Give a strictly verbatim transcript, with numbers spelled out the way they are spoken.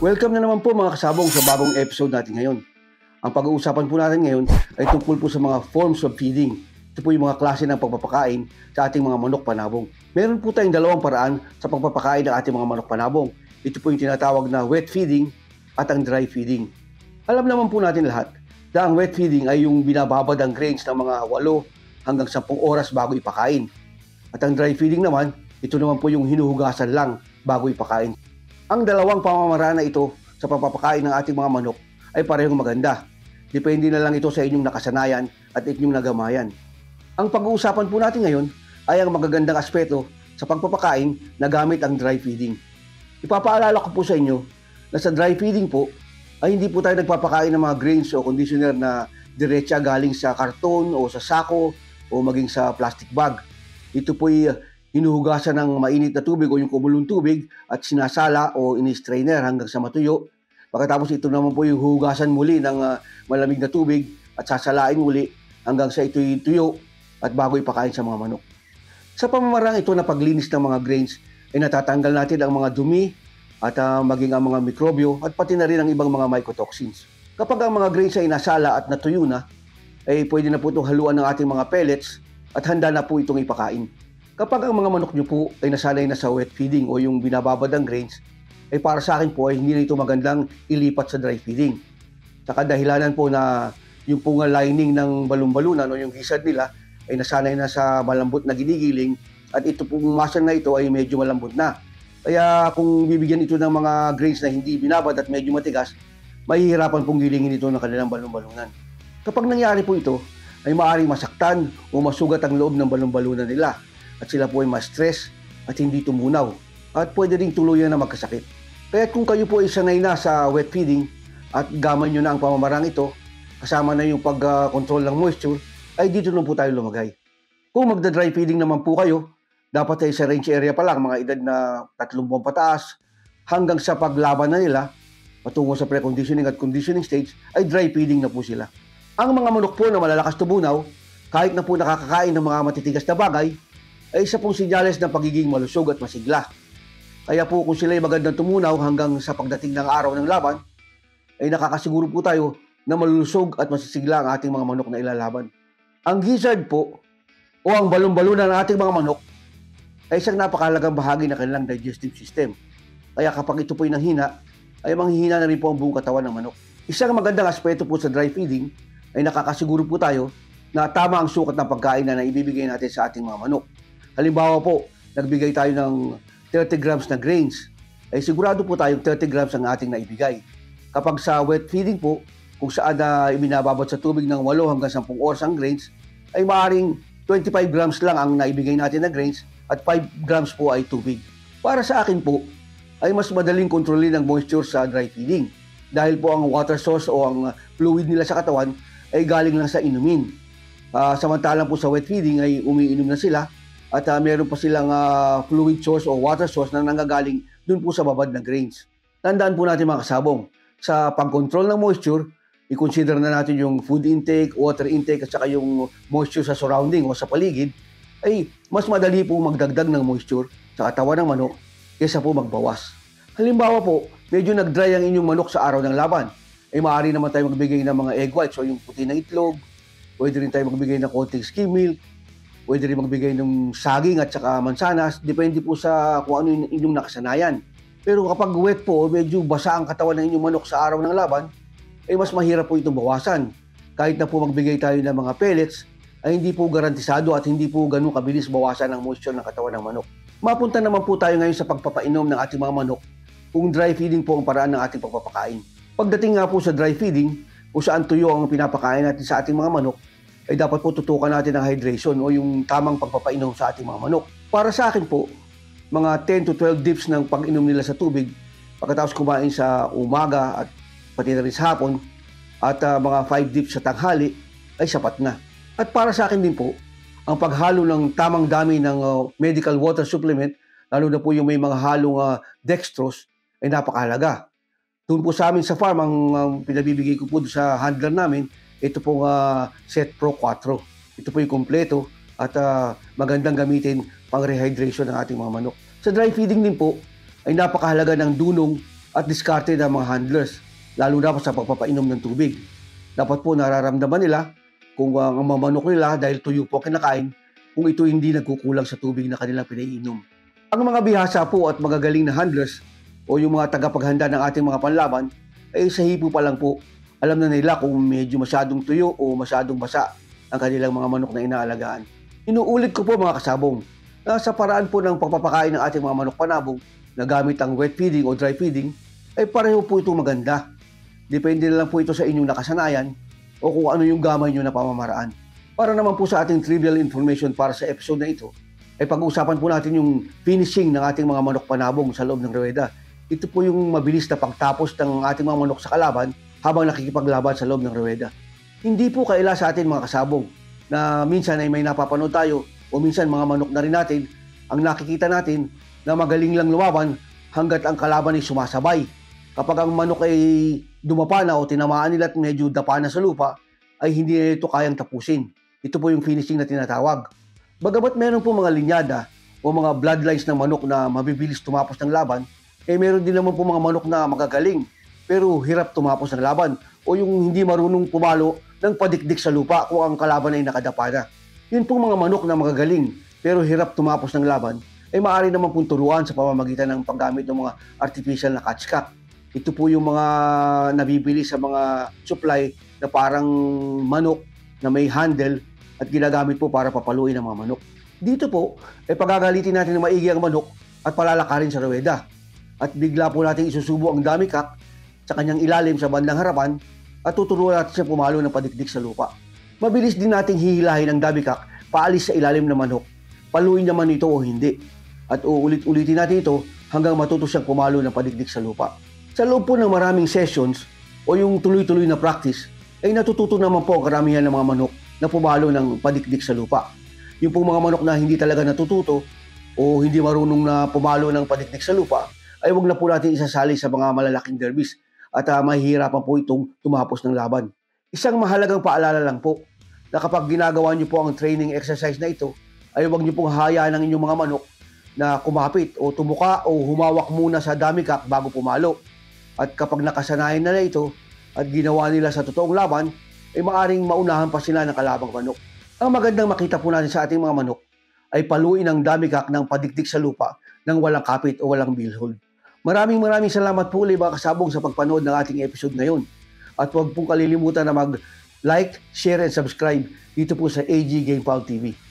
Welcome na naman po mga kasabong sa bagong episode natin ngayon. Ang pag-uusapan po natin ngayon ay tungkol po sa mga forms of feeding. Ito po yung mga klase ng pagpapakain sa ating mga manok panabong. Meron po tayong dalawang paraan sa pagpapakain ng ating mga manok panabong. Ito po yung tinatawag na wet feeding at ang dry feeding. Alam naman po natin lahat na ang wet feeding ay yung binababad ang grains ng mga walo hanggang sampung oras bago ipakain. At ang dry feeding naman, ito naman po yung hinuhugasan lang bago ipakain. Ang dalawang pamamaraan na ito sa pagpapakain ng ating mga manok ay parehong maganda. Depende na lang ito sa inyong nakasanayan at inyong nagamayan. Ang pag-uusapan po natin ngayon ay ang magagandang aspeto sa pagpapakain na gamit ang dry feeding. Ipapaalala ko po sa inyo na sa dry feeding po ay hindi po tayo nagpapakain ng mga grains o conditioner na diretsa galing sa karton o sa sako o maging sa plastic bag. Ito po ay hinuhugasan ng mainit na tubig o yung kumulong tubig at sinasala o ini-strainer hanggang sa matuyo. Pagkatapos ito naman po yung hugasan muli ng uh, malamig na tubig at sasalain muli hanggang sa ito'y tuyo at bago ipakain sa mga manok. Sa pamamarang ito na paglinis ng mga grains ay natatanggal natin ang mga dumi at uh, maging ang mga mikrobyo at pati na rin ang ibang mga mycotoxins. Kapag ang mga grains ay nasala at natuyo na, ay pwede na po itong haluan ng ating mga pellets at handa na po itong ipakain. Kapag ang mga manok nyo po ay nasanay na sa wet feeding o yung binababad ang grains, ay para sa akin po ay hindi na ito magandang ilipat sa dry feeding. Sa kadahilanan po na yung punga lining ng balon-balunan o yung gizzard nila ay nasanay na sa malambot na ginigiling at ito pong muscle na ito ay medyo malambot na. Kaya kung bibigyan ito ng mga grains na hindi binabad at medyo matigas, mahihirapan pong gilingin ito ng kanilang balon-balunan. Kapag nangyari po ito, ay maaaring masaktan o masugat ang loob ng balon-balunan nila. At sila po ay ma-stress at hindi tumunaw at pwede rin tuluyan na magkasakit. Kaya kung kayo po ay sanay na sa wet feeding at gaman nyo na ang pamamarang ito, kasama na yung pag-control ng moisture, ay dito na po tayo lumagay. Kung magda-dry feeding naman po kayo, dapat ay sa range area pa lang, mga edad na tatlong buwan pataas, hanggang sa paglaban na nila, patungo sa preconditioning at conditioning stage, ay dry feeding na po sila. Ang mga manok po na malalakas tumunaw, kahit na po nakakakain ng mga matitigas na bagay, ay isa pong sinyales ng pagiging malusog at masigla. Kaya po kung sila ay magandang tumunaw hanggang sa pagdating ng araw ng laban, ay nakakasiguro po tayo na malulusog at masisigla ang ating mga manok na ilalaban. Ang gizzard po o ang balon-balunan ng ating mga manok ay isang napakahalagang bahagi ng kanilang digestive system. Kaya kapag ito po ay nanghina, ay manghihina na rin po ang buong katawan ng manok. Isang magandang aspeto po sa dry feeding ay nakakasiguro po tayo na tama ang sukat ng pagkain na naibibigay natin sa ating mga manok. Halimbawa po, nagbigay tayo ng thirty grams na grains, ay sigurado po tayong thirty grams ang ating naibigay. Kapag sa wet feeding po, kung saan na ibinababad sa tubig ng eight hanggang ten oras ang grains, ay maaaring twenty-five grams lang ang naibigay natin na grains at five grams po ay tubig. Para sa akin po, ay mas madaling kontrolin ang moisture sa dry feeding dahil po ang water source o ang fluid nila sa katawan ay galing lang sa inumin. Uh, samantalang po sa wet feeding ay umiinom na sila at uh, meron pa silang uh, fluid source o water source na nanggagaling dun po sa babad ng grains. Tandaan po natin mga kasabong, sa pag-control ng moisture, i-consider na natin yung food intake, water intake at saka yung moisture sa surrounding o sa paligid, ay mas madali po magdagdag ng moisture sa katawan ng manok kaysa po magbawas. Halimbawa po, medyo nag-dry ang inyong manok sa araw ng laban, ay maaari naman tayo magbigay ng mga egg whites o yung puti ng itlog, pwede rin tayo magbigay ng konting skim milk, pwede rin magbigay ng saging at saka mansanas, depende po sa kung ano yung inyong nakasanayan. Pero kapag wet po, medyo basa ang katawan ng inyong manok sa araw ng laban, ay mas mahirap po itong bawasan. Kahit na po magbigay tayo ng mga pellets, ay hindi po garantisado at hindi po ganun kabilis bawasan ang moisture ng katawan ng manok. Mapunta naman po tayo ngayon sa pagpapainom ng ating mga manok kung dry feeding po ang paraan ng ating pagpapakain. Pagdating nga po sa dry feeding, kung saan tuyo ang pinapakain natin sa ating mga manok, ay dapat po tutukan natin ang hydration o yung tamang pagpapainom sa ating mga manok. Para sa akin po, mga ten to twelve dips ng pag-inom nila sa tubig pagkatapos kumain sa umaga at pati na rin sa hapon at uh, mga five dips sa tanghali ay sapat na. At para sa akin din po, ang paghalo ng tamang dami ng uh, medical water supplement, lalo na po yung may mga halong uh, dextrose, ay napakahalaga. Doon po sa amin sa farm, ang uh, pinabibigay ko po sa handler namin, ito pong uh, Set Pro four. Ito po yung kompleto at uh, magandang gamitin pang rehydration ng ating mga manok. Sa dry feeding din po, ay napakahalaga ng dunong at diskarte ng mga handlers, lalo na sa pagpapainom ng tubig. Dapat po nararamdaman nila kung uh, ang mga manok nila dahil tuyo po kinakain kung ito hindi nagkukulang sa tubig na kanilang pinaiinom. Ang mga bihasa po at magagaling na handlers o yung mga tagapaghanda ng ating mga panlaban ay sa hipo pa lang po. Alam na nila kung medyo masyadong tuyo o masyadong basa ang kanilang mga manok na inaalagaan. Inuulit ko po mga kasabong na sa paraan po ng pagpapakain ng ating mga manok panabong na gamit ang wet feeding o dry feeding ay pareho po ito maganda. Depende na lang po ito sa inyong nakasanayan o kung ano yung gamay nyo na pamamaraan. Para naman po sa ating trivial information para sa episode na ito, ay pag-uusapan po natin yung finishing ng ating mga manok panabong sa loob ng ruweda. Ito po yung mabilis na pagtapos ng ating mga manok sa kalaban habang nakikipaglaban sa loob ng ruweda. Hindi po kaila sa atin mga kasabong na minsan ay may napapanood tayo o minsan mga manok na rin natin ang nakikita natin na magaling lang lumaban hanggat ang kalaban ay sumasabay. Kapag ang manok ay dumapa na o tinamaan nila at medyo dapa na sa lupa, ay hindi na ito kayang tapusin. Ito po yung finishing na tinatawag. Bagamat meron po mga linyada o mga bloodlines ng manok na mabibilis tumapos ng laban, eh meron din naman po mga manok na magagaling pero hirap tumapos ng laban o yung hindi marunong pumalo ng padikdik sa lupa kung ang kalaban ay nakadapa na. Yun pong mga manok na magagaling pero hirap tumapos ng laban ay maaari naman pong turuan sa pamamagitan ng paggamit ng mga artificial na catchcock. Ito po yung mga nabibili sa mga supply na parang manok na may handle at ginagamit po para papaluin ang mga manok. Dito po, ay pagagalitin natin ng maigi ang manok at palalakarin sa ruweda. At bigla po natin isusubo ang dummy cock sa kanyang ilalim sa bandang harapan at tuturuan natin siya pumalo ng padikdik sa lupa. Mabilis din nating hihilahin ang dummy cock paalis sa ilalim ng manok. Paluin naman ito o hindi. At uulit-ulitin natin ito hanggang matuto siyang pumalo ng padikdik sa lupa. Sa loob po ng maraming sessions o yung tuloy-tuloy na practice, ay natututo naman po ang karamihan ng mga manok na pumalo ng padikdik sa lupa. Yung pong mga manok na hindi talaga natututo o hindi marunong na pumalo ng padikdik sa lupa, ay wag na po natin isasali sa mga malalaking derbies at uh, mahihirapan po itong tumapos ng laban. Isang mahalagang paalala lang po na kapag ginagawa niyo po ang training exercise na ito, ay wag niyo pong hayaan ang inyong mga manok na kumapit o tumuka o humawak muna sa dummy cock bago pumalo. At kapag nakasanayan na, na ito at ginawa nila sa totoong laban, ay maaring maunahan pa sila ng kalabang manok. Ang magandang makita po natin sa ating mga manok ay paluin ang dummy cock ng padikdik sa lupa ng walang kapit o walang billhold. Maraming maraming salamat po ulit mga kasabong sa pagpanood ng ating episode ngayon. At huwag pong kalilimutan na mag-like, share, and subscribe dito po sa A G Game Pound T V.